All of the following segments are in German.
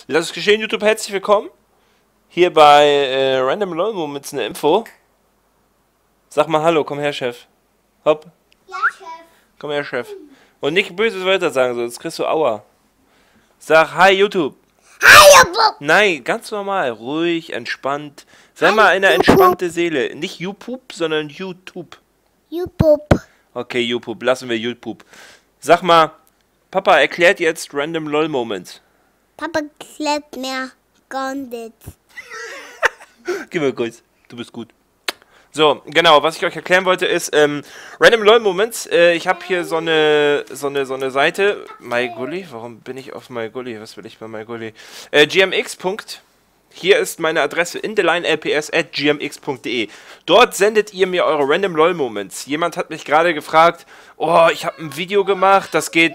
Lass es geschehen, YouTube, herzlich willkommen. Hier bei Random LOL Moments eine Info. Sag mal Hallo, komm her, Chef. Hopp. Ja, Chef. Komm her, Chef. Und nicht böses Wörter sagen, so, jetzt kriegst du Aua. Sag Hi, YouTube. Hi, YouTube. Nein, ganz normal, ruhig, entspannt. Sei mal eine entspannte Seele. Nicht YouTube, sondern YouTube. YouTube. Okay, YouTube, lassen wir YouTube. Sag mal, Papa erklärt jetzt Random LOL Moments. Papa klärt mir gar nicht. Gib mir kurz, du bist gut. So, genau, was ich euch erklären wollte ist, Random LOL Moments, ich habe hier so eine Seite, MyGully, warum bin ich auf MyGully, was will ich bei MyGully? GMX. Hier ist meine Adresse inthelinelps@gmx.de. Dort sendet ihr mir eure Random LOL Moments. Jemand hat mich gerade gefragt, oh, ich habe ein Video gemacht, das geht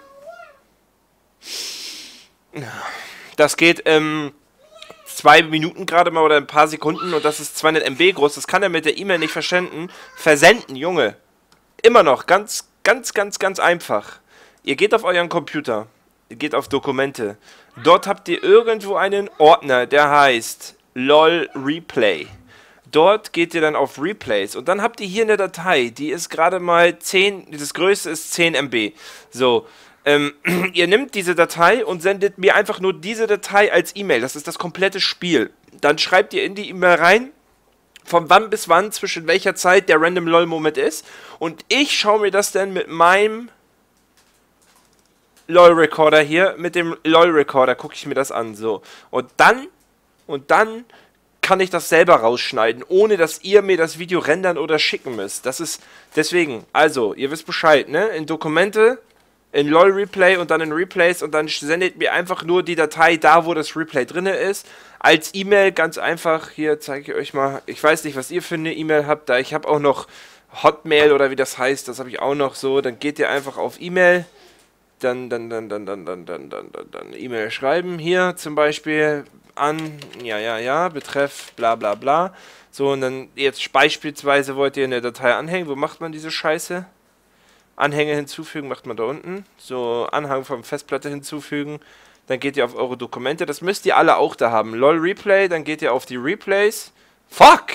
2 Minuten gerade mal oder ein paar Sekunden und das ist 200 MB groß. Das kann er mit der E-Mail nicht versenden. Versenden, Junge. Immer noch. Ganz einfach. Ihr geht auf euren Computer. Ihr geht auf Dokumente. Dort habt ihr irgendwo einen Ordner, der heißt LOL Replay. Dort geht ihr dann auf Replays und dann habt ihr hier eine Datei, die ist gerade mal 10, das größte ist 10 MB. So, ihr nehmt diese Datei und sendet mir einfach nur diese Datei als E-Mail. Das ist das komplette Spiel. Dann schreibt ihr in die E-Mail rein, von wann bis wann, zwischen welcher Zeit der Random LOL Moment ist. Und ich schaue mir das dann mit meinem LOL Recorder hier, mit dem LOL Recorder gucke ich mir das an. So. Und dann kann ich das selber rausschneiden, ohne dass ihr mir das Video rendern oder schicken müsst. Das ist deswegen, also, ihr wisst Bescheid, ne? In Dokumente, in LOL Replay und dann in Replays und dann sendet mir einfach nur die Datei da, wo das Replay drin ist. Als E-Mail ganz einfach, hier zeige ich euch mal, ich weiß nicht, was ihr für eine E-Mail habt, da ich habe auch noch Hotmail oder wie das heißt, das habe ich auch noch so, dann geht ihr einfach auf E-Mail, dann E-Mail schreiben, hier zum Beispiel an, ja, betreff bla bla bla, so und dann jetzt beispielsweise wollt ihr eine Datei anhängen, wo macht man diese Scheiße? Anhänge hinzufügen, macht man da unten. So, Anhang von Festplatte hinzufügen. Dann geht ihr auf eure Dokumente. Das müsst ihr alle auch da haben. LOL Replay, dann geht ihr auf die Replays. Fuck!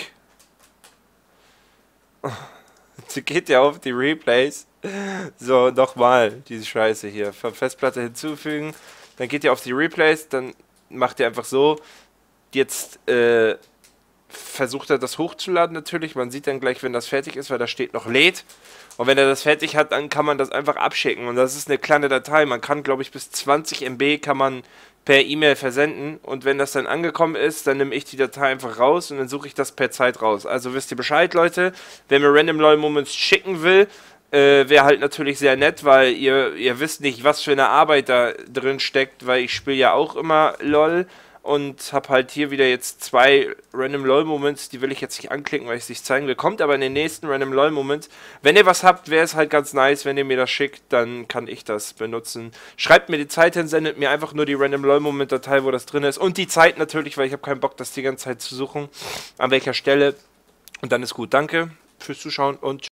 Jetzt geht ihr auf die Replays. So, nochmal diese Scheiße hier. Von Festplatte hinzufügen. Dann geht ihr auf die Replays. Dann macht ihr einfach so. Jetzt, versucht er das hochzuladen natürlich. Man sieht dann gleich, wenn das fertig ist, weil da steht noch lädt. Und wenn er das fertig hat, dann kann man das einfach abschicken. Und das ist eine kleine Datei. Man kann, glaube ich, bis 20 MB kann man per E-Mail versenden. Und wenn das dann angekommen ist, dann nehme ich die Datei einfach raus und dann suche ich das per Zeit raus. Also wisst ihr Bescheid, Leute. Wer mir Random LOL Moments schicken will, wäre halt natürlich sehr nett, weil ihr wisst nicht, was für eine Arbeit da drin steckt, weil ich spiele ja auch immer LOL. Und habe halt hier wieder jetzt 2 Random LOL Moments, die will ich jetzt nicht anklicken, weil ich es nicht zeigen will. Kommt aber in den nächsten Random LOL Moments. Wenn ihr was habt, wäre es halt ganz nice, wenn ihr mir das schickt, dann kann ich das benutzen. Schreibt mir die Zeit hin, sendet mir einfach nur die Random LOL Moment Datei, wo das drin ist. Und die Zeit natürlich, weil ich habe keinen Bock, das die ganze Zeit zu suchen. An welcher Stelle. Und dann ist gut. Danke fürs Zuschauen und